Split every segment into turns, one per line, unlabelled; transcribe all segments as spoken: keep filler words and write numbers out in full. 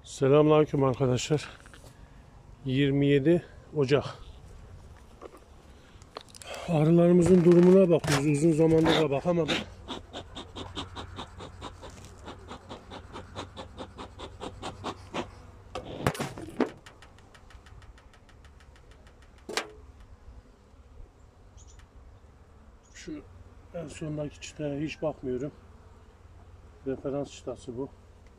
Selamünaleyküm arkadaşlar. yirmi yedi Ocak. Arılarımızın durumuna bakıyoruz. Uzun zamandır da bakamadım. Şu en sondaki çıtaya hiç bakmıyorum. Referans çıtası bu.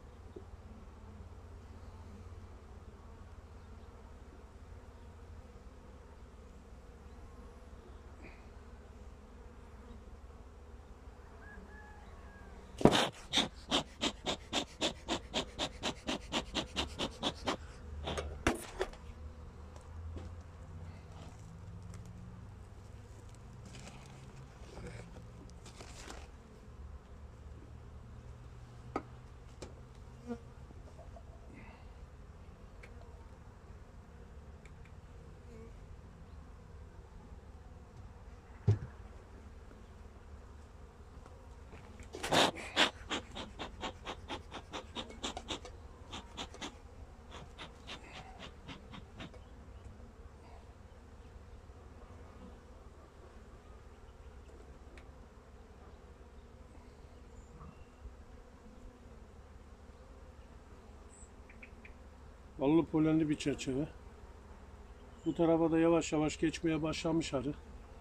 Ballı polenli bir çerçeve. Bu tarafa da yavaş yavaş geçmeye başlamış arı.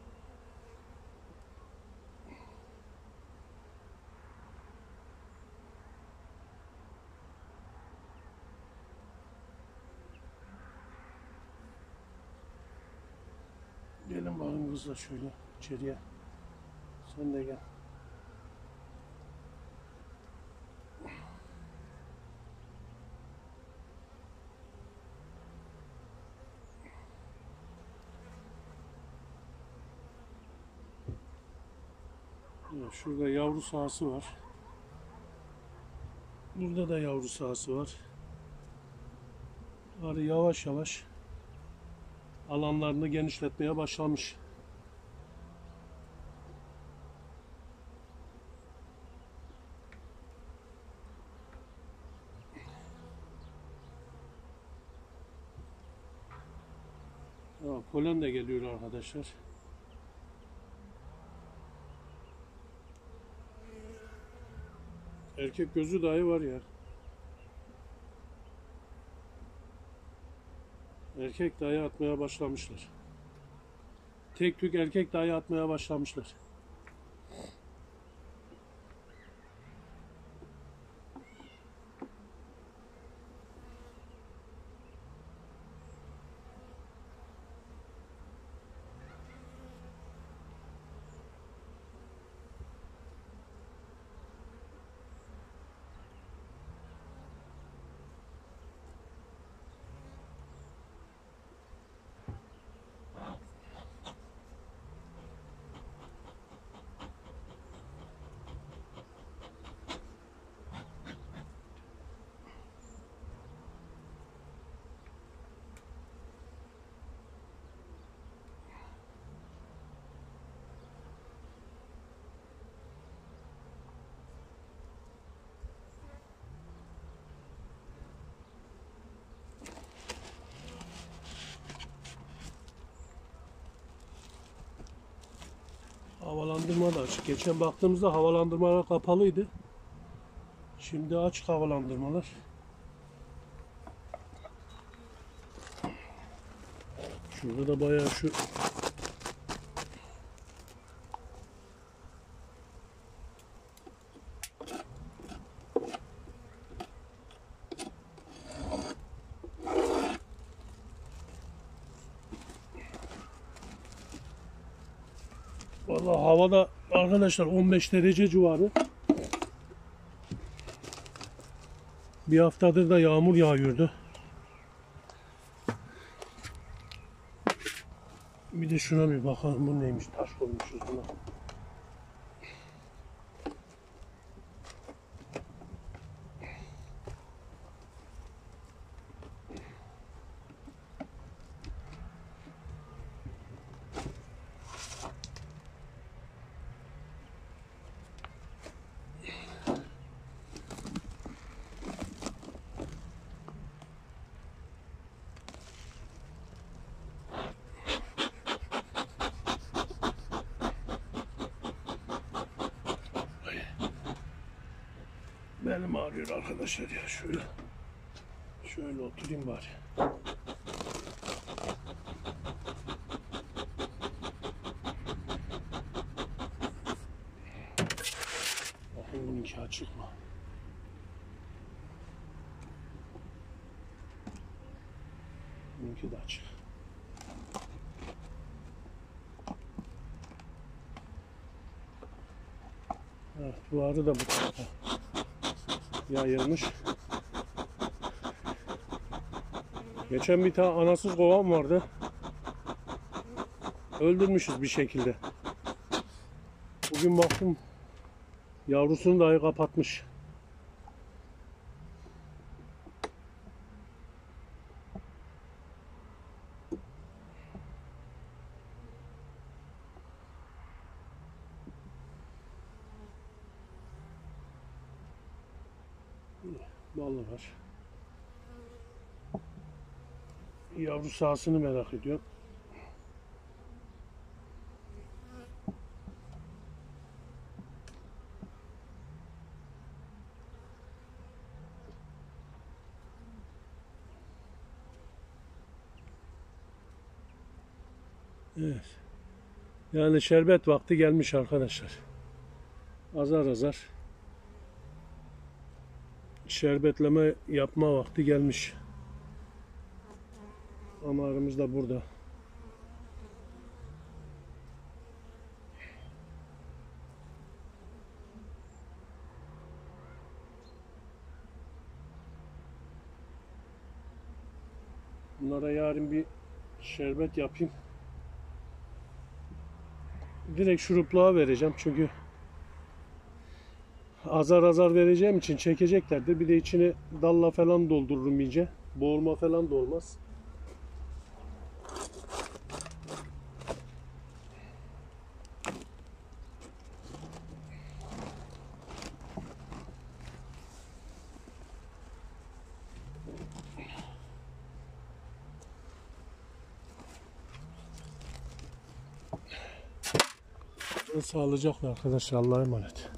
Gelin bakın kızlar şöyle içeriye. Sen de gel. Şurada yavru sahası var. Burada da yavru sahası var. Arı yavaş yavaş alanlarını genişletmeye başlamış. Ha, polen de geliyor arkadaşlar. Erkek gözü dahi var ya. Erkek dahi atmaya başlamışlar. Tek tük erkek dahi atmaya başlamışlar. Havalandırma da açık. Geçen baktığımızda havalandırmalar kapalıydı. Şimdi açık havalandırmalar. Şurada da bayağı şu vallahi havada arkadaşlar on beş derece civarı. Bir haftadır da yağmur yağıyordu. Bir de şuna bir bakalım, bu neymiş, taş koymuşuz buna. Belim ağrıyor arkadaşlar ya. Şöyle şöyle oturayım bari. Bakın bununki açık mı? Bununki de açık. Evet, bu arı da bu tarafa yayılmış. Geçen bir tane anasız kovan vardı. Öldürmüşüz bir şekilde. Bugün baktım yavrusunu dahi kapatmış. Ballı var. Yavru sahasını merak ediyorum. Evet. Yani şerbet vakti gelmiş arkadaşlar. Azar azar şerbetleme yapma vakti gelmiş. Amarımız da burada. Bunlara yarın bir şerbet yapayım. Direkt şurupluğa vereceğim çünkü azar azar vereceğim için çekeceklerdir. Bir de içine dalla falan doldururum iyice. Boğulma falan da olmaz. Sağlıcakla arkadaşlar, Allah'a emanet.